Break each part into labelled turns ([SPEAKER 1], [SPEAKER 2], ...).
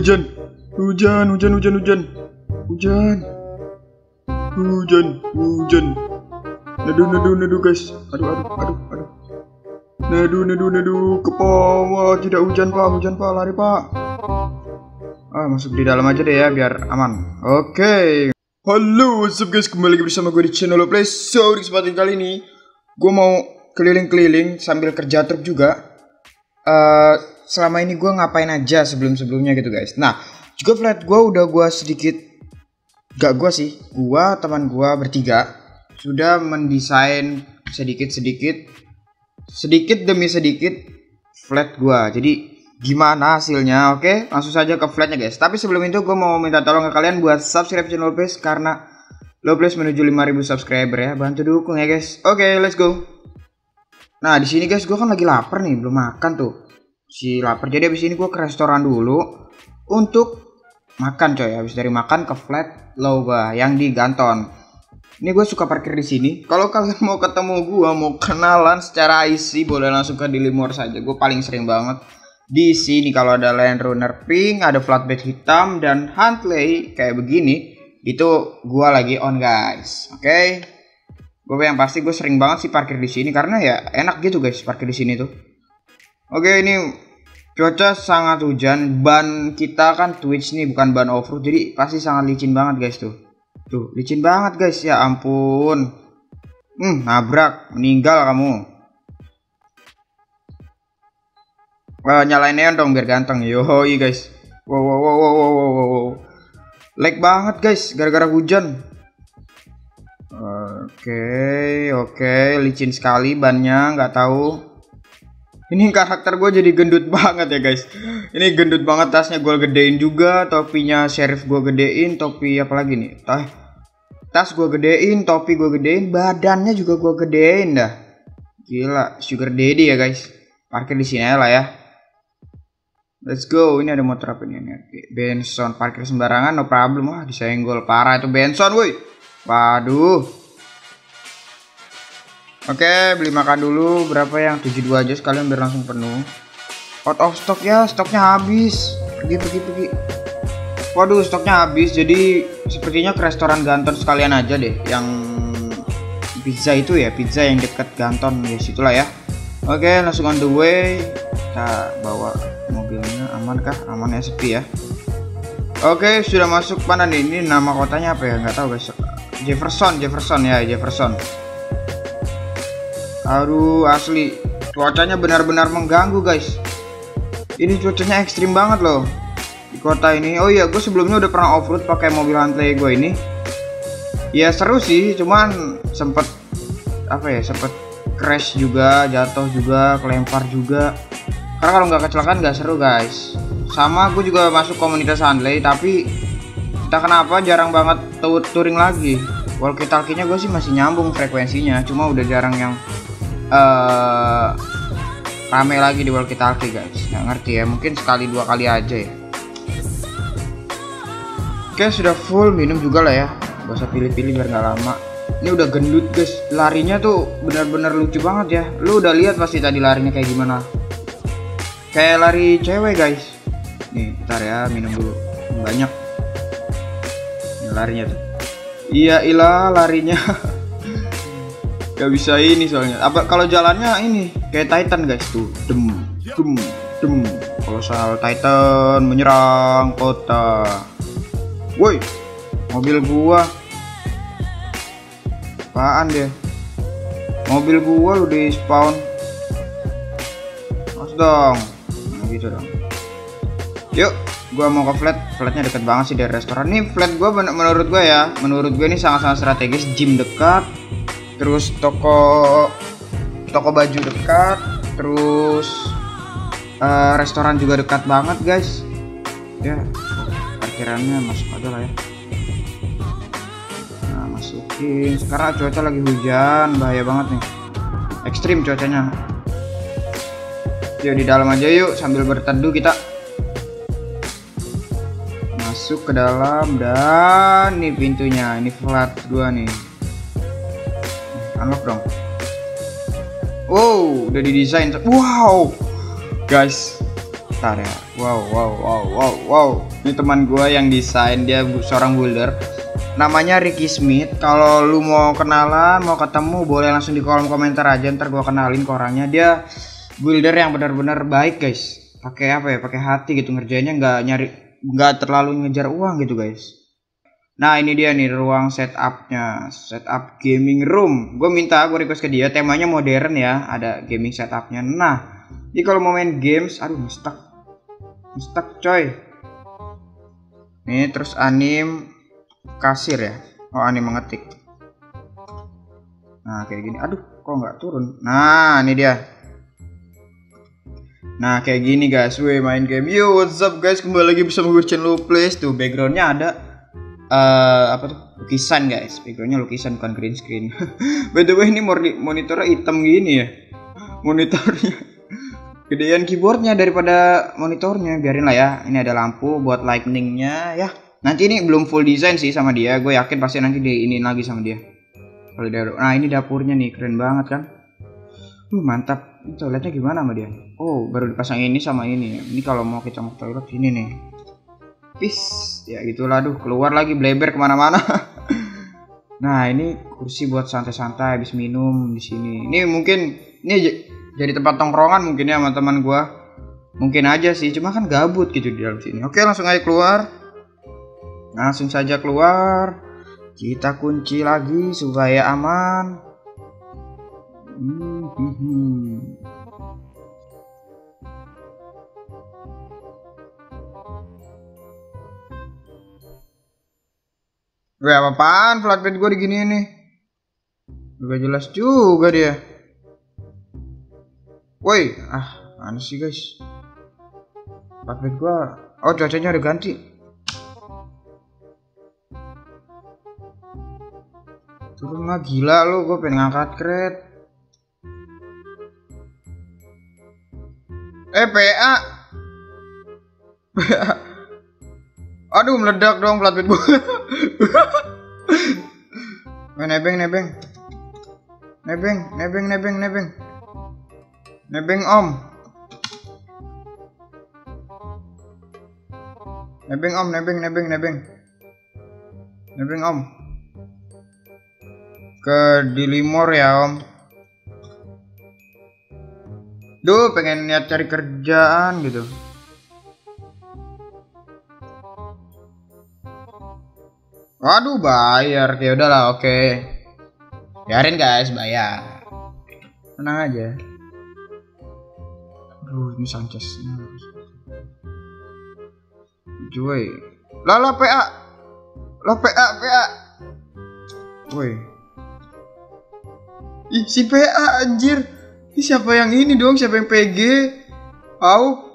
[SPEAKER 1] Hujan, hujan, hujan, hujan, hujan, hujan, hujan, hujan. Nadu guys. Aduh. Nadu ke bawah. Tidak hujan pak, lari pak. Masuk di dalam aja deh ya biar aman. Oke. Halo, what's up guys, kembali lagi bersama gue di channel Play. So, di kesempatan kali ini gue mau keliling-keliling sambil kerja truk juga. Selama ini gue ngapain aja sebelum-sebelumnya gitu guys. Nah, juga flat gue udah gue sedikit, gak gue sih, gue teman gue bertiga sudah mendesain sedikit demi sedikit flat gue. Jadi gimana hasilnya? Oke, langsung saja ke flatnya guys. Tapi sebelum itu gue mau minta tolong ke kalian buat subscribe channel Lopez karena Lopez menuju 5.000 subscriber ya. Bantu dukung ya guys. Oke, let's go. Nah di sini guys, gue kan lagi lapar nih, belum makan tuh. Si lapar, jadi abis ini gue ke restoran dulu untuk makan coy. Habis dari makan ke flat low gue yang di Ganton. Ini gue suka parkir di sini. Kalau kalian mau ketemu gue, mau kenalan secara IC, boleh langsung ke Dilimore saja. Gue paling sering banget di sini. Kalau ada Land Runner pink, ada flatbed hitam dan Huntley kayak begini, itu gue lagi on guys. Oke. Gue yang pasti gue sering banget sih parkir di sini karena ya enak gitu guys parkir di sini tuh. Oke, ini cuaca sangat hujan. Ban kita kan Twitch nih, bukan ban off-road, jadi pasti sangat licin banget guys tuh. Tuh, licin banget guys, ya ampun. Nabrak, meninggal kamu. Nyalain neon dong biar ganteng. Yoi guys. Wow. Lag banget guys gara-gara hujan. Oke, licin sekali bannya, nggak tahu. Ini karakter gue jadi gendut banget ya guys. Ini gendut banget, tasnya gue gedein juga, topinya Sheriff gue gedein, topi apa lagi nih? Tas gue gedein, topi gue gedein, badannya juga gue gedein dah. Gila, sugar daddy ya guys. Parkir di sini lah ya. Let's go. Ini ada motor apa ini? Benson, parkir sembarangan no problem. Wah, disenggol parah itu Benson, woi. Waduh. Oke, beli makan dulu. Berapa yang 72 aja sekalian biar langsung penuh. Out of stock ya, stoknya habis. Pergi. Waduh, stoknya habis. Jadi sepertinya ke restoran Ganton sekalian aja deh. Yang pizza itu ya, pizza yang dekat Ganton ya, situlah ya. Oke, langsung on the way. Kita bawa mobilnya. Aman kah? Aman ya, sepi ya. Oke, sudah masuk mana nih? Ini nama kotanya apa ya? Nggak tahu guys. Jefferson ya, Jefferson. Aduh, asli cuacanya benar-benar mengganggu guys. Ini cuacanya ekstrim banget loh di kota ini. Oh iya, gue sebelumnya udah pernah off-road pakai mobil Huntley gue ini. Ya seru sih, cuman sempet crash juga, jatuh juga, kelempar juga. Karena kalau nggak kecelakaan nggak seru guys. Sama gue juga masuk komunitas Huntley, tapi entah kenapa jarang banget touring lagi. Walkie-talkie-nya gue sih masih nyambung frekuensinya, cuma udah jarang yang rame lagi di walkie-talkie guys. Nggak ngerti ya, mungkin sekali dua kali aja ya. Oke, sudah full, minum juga lah ya, gak usah pilih-pilih biar nggak lama. Ini udah gendut guys, larinya tuh benar-benar lucu banget ya. Lu udah lihat pasti tadi larinya kayak gimana, kayak lari cewek guys. Nih bentar ya, minum dulu banyak. Ini larinya tuh, iya ilah larinya. Gak bisa ini soalnya. Apa kalau jalannya ini kayak Titan guys tuh. Dem. Kalau soal Titan menyerang kota. Woi, mobil gua. Apaan dia? Mobil gua lu di spawn. Mas dong. Nah, gitu dong. Yuk, gua mau ke flatnya deket banget sih dari restoran. Nih flat gua menurut gua ini sangat-sangat strategis. Gym dekat, terus toko baju dekat, terus restoran juga dekat banget guys ya. Parkirannya masuk aja lah ya. Nah, masukin. Sekarang cuaca lagi hujan, bahaya banget nih, ekstrim cuacanya. Yuk di dalam aja yuk, sambil berteduh kita. Masuk ke dalam dan nih pintunya, ini flat gua nih. Unlock dong. Wow, udah didesain. Wow guys, Bentar ya. Wow. Ini teman gue yang desain, dia seorang builder. Namanya Ricky Smith. Kalau lu mau kenalan, mau ketemu, boleh langsung di kolom komentar aja. Ntar gue kenalin ke orangnya. Dia builder yang benar-benar baik guys. Pakai apa ya? Pakai hati gitu ngerjainnya, nggak terlalu ngejar uang gitu guys. Nah ini dia nih ruang setupnya, setup gaming room. Gue request ke dia, temanya modern ya, ada gaming setupnya. Nah, jadi kalau mau main games, aduh stuck coy. Nih terus anim kasir ya, oh anim mengetik. Nah kayak gini, aduh kok nggak turun. Nah ini dia. Nah kayak gini guys, main game. Yo what's up guys, kembali lagi bersama gue channel Plays. Tuh backgroundnya ada apa tuh, lukisan guys, backgroundnya lukisan bukan green screen. By the way ini monitornya hitam gini ya, monitornya gedean keyboardnya daripada monitornya. Biarin lah ya, ini ada lampu buat lightningnya ya. Nanti ini belum full design sih sama dia, gue yakin pasti nanti ini lagi sama dia. Nah ini dapurnya nih, keren banget kan. Mantap. Toiletnya gimana sama dia? Oh baru dipasang ini sama ini. Ini kalau mau kita mau toilet ini nih. Peace. Ya gitulah, aduh keluar lagi bleber kemana-mana. Nah ini kursi buat santai-santai habis minum di sini. Ini mungkin jadi tempat tongkrongan mungkin ya sama teman gua. Mungkin aja sih, cuma kan gabut gitu di dalam sini. Oke langsung aja keluar. Langsung saja keluar. Kita kunci lagi supaya aman. Gue apaan flatbed gue diginiin nih. Gak jelas juga dia. Woi, mana sih guys? Flatbed gue, oh cuacanya udah ganti. Turun lah, gila lu, gue pengen ngangkat kret. PA. Aduh meledak dong flatbed gue. Nebeng om. Nebeng om. Ke Dilimor ya om. Duh pengen niat cari kerjaan gitu. Waduh bayar, ya udahlah oke. Biarin guys bayar. Tenang aja. Aduh ini Sanchez. Cuy. Lah PA. PA. Woi. Ih si PA anjir. Ini siapa yang ini dong? Siapa yang PG? Au.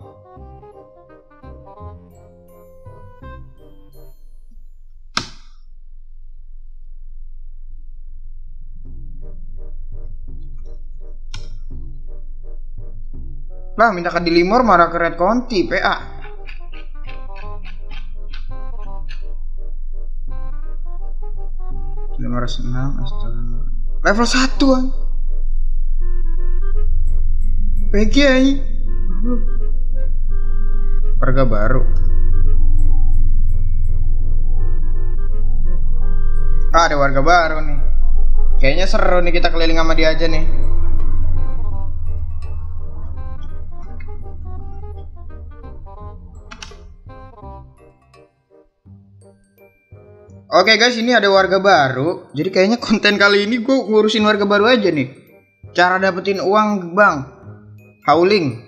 [SPEAKER 1] Lah minta ke Dilimor marah ke Red Conti PA. Level 1 an. PG aja. Warga baru. Ada warga baru nih. Kayaknya seru nih kita keliling sama dia aja nih. Oke guys, ini ada warga baru. Jadi kayaknya konten kali ini gue ngurusin warga baru aja nih. Cara dapetin uang bang. Hauling.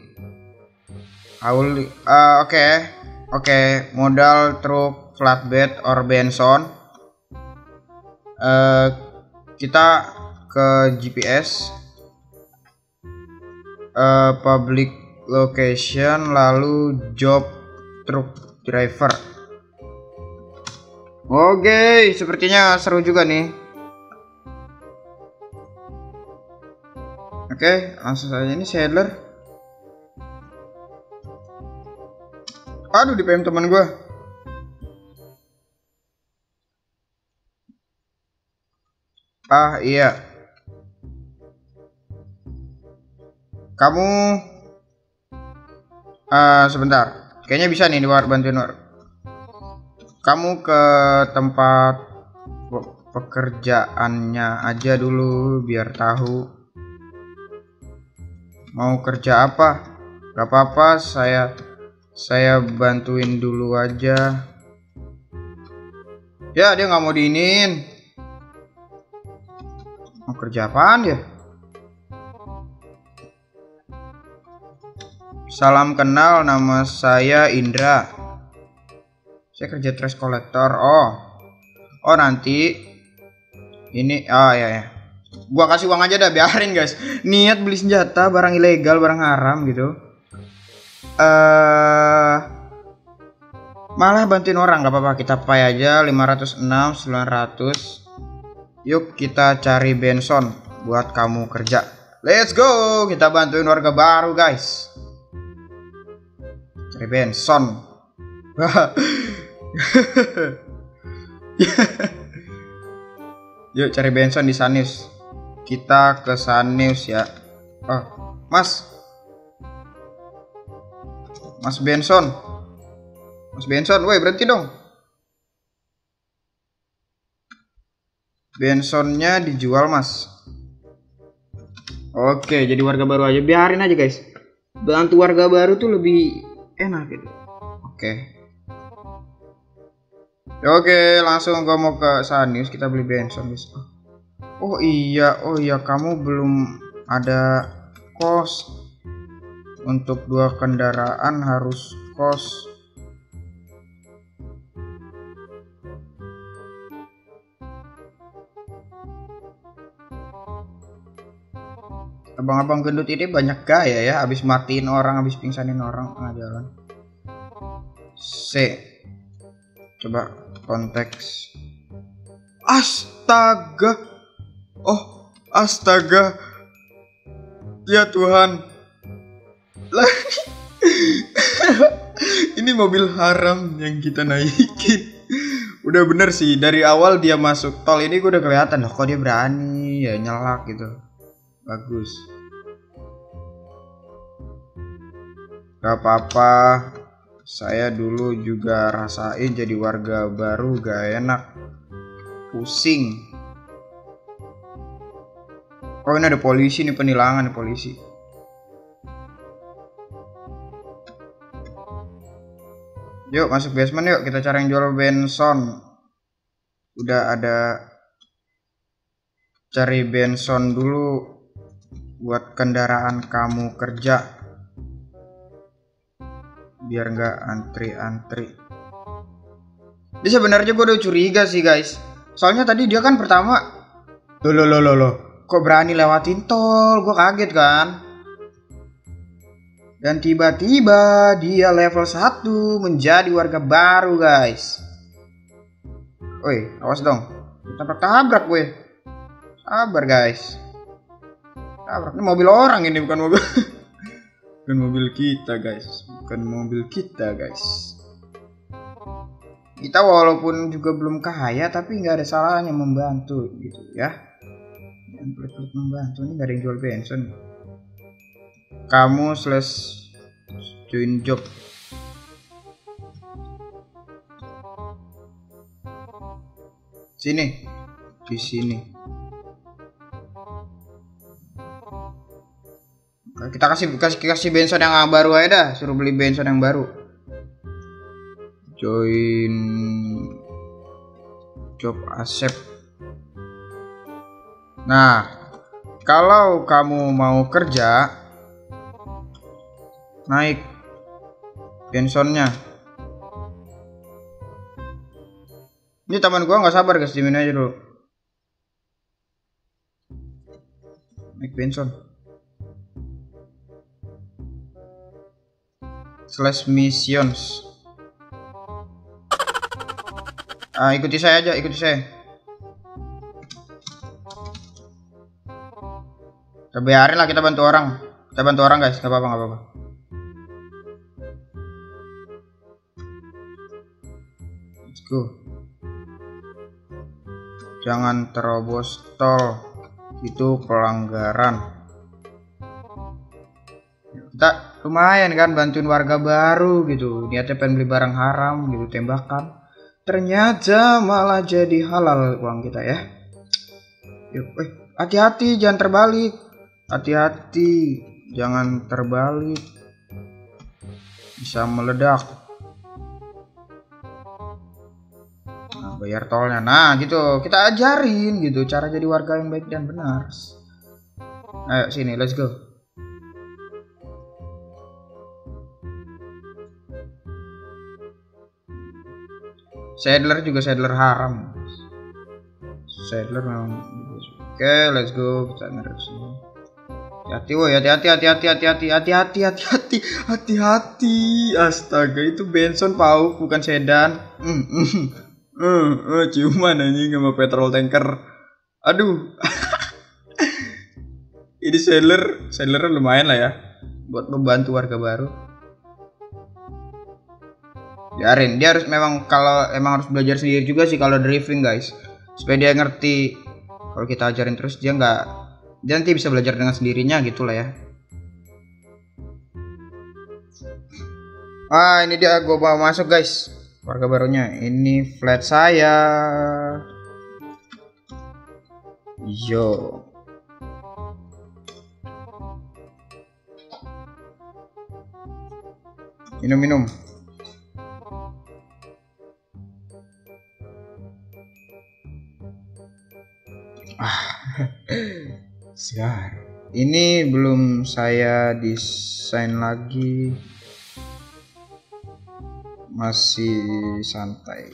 [SPEAKER 1] Oke. Modal truk, flatbed, or Benson. Kita ke GPS. Public location, lalu job truk driver. Oke, sepertinya seru juga nih. Oke, langsung saja ini settler. Aduh, di PM teman gue. Iya. Sebentar. Kayaknya bisa nih bantuin War. Kamu ke tempat pekerjaannya aja dulu biar tahu mau kerja apa. Gak apa-apa, saya bantuin dulu aja. Ya, dia nggak mau diinin. Mau kerja apaan ya? Salam kenal, nama saya Indra. Saya kerja trash collector. Oh nanti ini, ya. Gua kasih uang aja dah, biarin guys. Niat beli senjata, barang ilegal, barang haram gitu. Malah bantuin orang gak apa-apa, kita pay aja 506 900. Yuk kita cari Benson buat kamu kerja. Let's go, kita bantuin warga baru guys. Cari Benson. Yuk cari Benson di Sanius. Kita ke Sanius ya. Mas Benson. Mas Benson, woi berhenti dong. Bensonnya dijual mas. Oke, jadi warga baru aja, biarin aja guys. Bantu warga baru tuh lebih enak gitu. Oke, langsung gua mau ke Sanius, kita beli Benson guys. Oh iya, kamu belum ada kos. Untuk 2 kendaraan harus kos. Abang-abang gendut ini banyak gaya ya, habis matiin orang, habis pingsanin orang tengah jalan. Coba konteks. Astaga. Astaga. Ya Tuhan. Ini mobil haram yang kita naikin. Udah bener sih, dari awal dia masuk tol ini gue udah kelihatan loh, kok dia berani ya nyelak gitu. Bagus. Gak apa-apa. Saya dulu juga rasain jadi warga baru gak enak. Pusing. Oh ini ada polisi nih, penilangan nih polisi. Yuk masuk basement yuk, kita cari yang jual Benson. Udah ada. Cari Benson dulu buat kendaraan kamu kerja, biar nggak antri-antri. Ini sebenarnya gue udah curiga sih guys, soalnya tadi dia kan pertama loh kok berani lewatin tol, gue kaget kan. Dan tiba-tiba dia level 1 menjadi warga baru guys. Woi awas dong, tabrak gue. Sabar guys. Ini mobil orang ini, bukan mobil. Bukan mobil kita guys. Kita walaupun juga belum kaya, tapi nggak ada salahnya membantu gitu ya. Yang pelit-pelit membantu, ini nggak ada yang jual Benson. Kamu join job. Di sini. Kita kasih Benson yang baru aja dah, suruh beli Benson yang baru. Join job accept. Nah, kalau kamu mau kerja, naik Bensonnya. Ini teman gua nggak sabar guys, dimin aja dulu. Naik Benson. /missions. Ikuti saya aja, ikuti saya. Kita biarin lah, kita bantu orang guys, nggak apa-apa. Let's go. Jangan terobos tol, itu pelanggaran. lumayan kan bantuin warga baru gitu, niatnya pengen beli barang haram gitu, tembakan ternyata malah jadi halal uang kita ya. Yuk, hati-hati jangan terbalik, hati-hati jangan terbalik, bisa meledak. Nah, bayar tolnya, nah gitu kita ajarin gitu cara jadi warga yang baik dan benar. Ayo sini, let's go. Saddler juga saddler haram. Saddler memang. Oke, let's go. Kita narik sini. Hati-hati, woi, hati-hati. Astaga, itu Benson pauk bukan sedan. Ciuman anjing sama petrol tanker. Aduh. Ini saddler lumayan lah ya buat membantu warga baru. Biarin, dia harus memang kalau emang harus belajar sendiri juga sih kalau driving guys, supaya dia ngerti. Kalau kita ajarin terus dia nanti bisa belajar dengan sendirinya gitulah ya. Ini dia, gue mau masuk guys, warga barunya. Ini flat saya. Yo. Minum. Siar. Ini belum saya desain lagi, masih santai.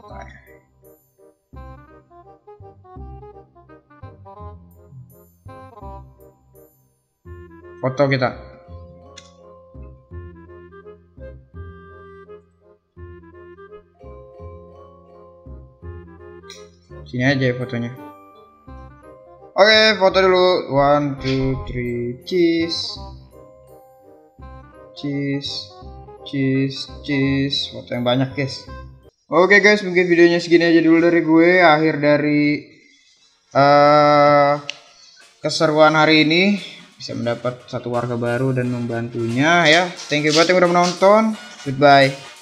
[SPEAKER 1] Foto kita. Sini aja ya fotonya. Oke, foto dulu. 1, 2, 3, cheese. Foto yang banyak guys. Oke guys, mungkin videonya segini aja dulu dari gue. Akhir dari keseruan hari ini, bisa mendapat satu warga baru dan membantunya ya. Thank you banget yang udah menonton. Goodbye.